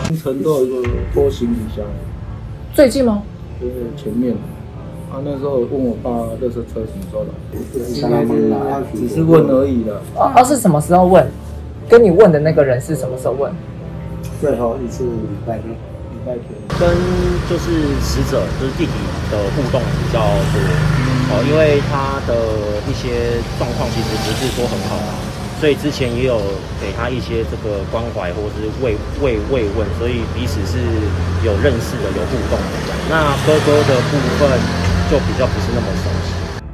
承到一个拖行李箱， 最近吗？ 就是前面。那时候问我爸，垃圾车什么时候来？应该是只是问而已的。 是什么时候问？跟你问的那个人是什么时候问？ 最后一次礼拜天。 跟就是死者就是弟弟的互动比较多因为他的一些状况其实不是说很好所以之前也有给他一些这个关怀或者是慰问，所以彼此是有认识的、有互动的这样。那哥哥的部分就比较不是那么熟悉。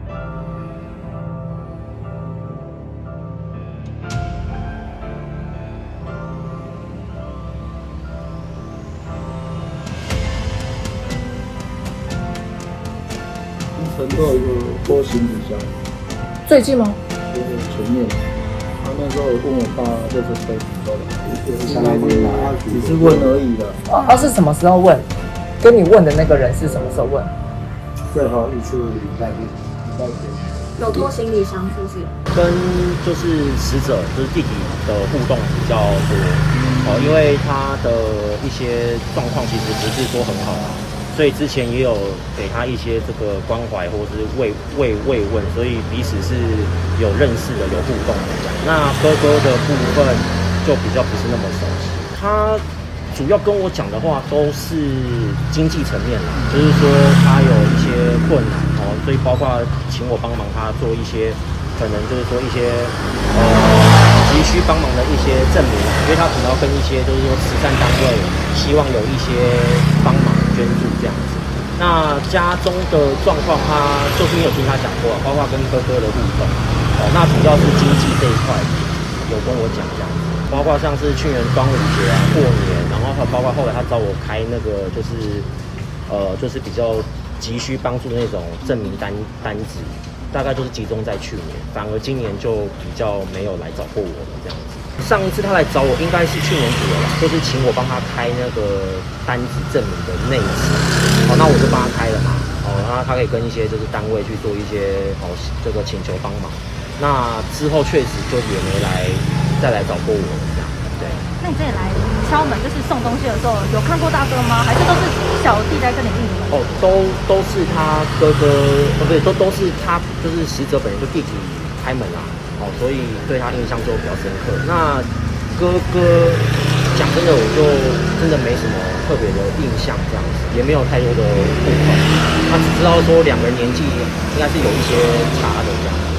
承到一个拖行李箱， 最近吗？ 就是前面。那时候问我爸，垃圾车什么时候来？应该只是问而已的。 是什么时候问？跟你问的那个人是什么时候问？ 最后一次礼拜天。 有拖行李箱是不是？ 跟就是死者就是弟弟的互动比较多因为他的一些状况其实不是说很好所以之前也有给他一些这个关怀或者是慰问，所以彼此是有认识的、有互动的这样。那哥哥的部分就比较不是那么熟悉，他主要跟我讲的话都是经济层面啦，就是说他有一些困难所以包括请我帮忙他做一些，可能就是说一些急需帮忙的一些证明，因为他可能要跟一些就是说慈善单位希望有一些帮忙捐助这样子。那家中的状况，他就是没有听他讲过包括跟哥哥的互动那主要是经济这一块有跟我讲这样子，包括像是去年端午节过年，然后包括后来他找我开那个就是比较急需帮助的那种证明单子，大概就是集中在去年，反而今年就比较没有来找过我了这样子。上一次他来找我应该是去年底了啦，就是请我帮他开那个单子证明的那一次，那我就帮他开了嘛，那他可以跟一些就是单位去做一些这个请求帮忙。那之后确实就也没再来找过我了这样。对。 那你这里来敲门就是送东西的时候，有看过大哥吗？还是都是小弟在跟你应门？ 都是他哥哥，不对，都是他就是死者本人就弟弟开门啦。所以对他印象就比较深刻。那哥哥讲真的，我就真的没什么特别的印象，这样子也没有太多的互动。他只知道说两个人年纪应该是有一些差的这样子。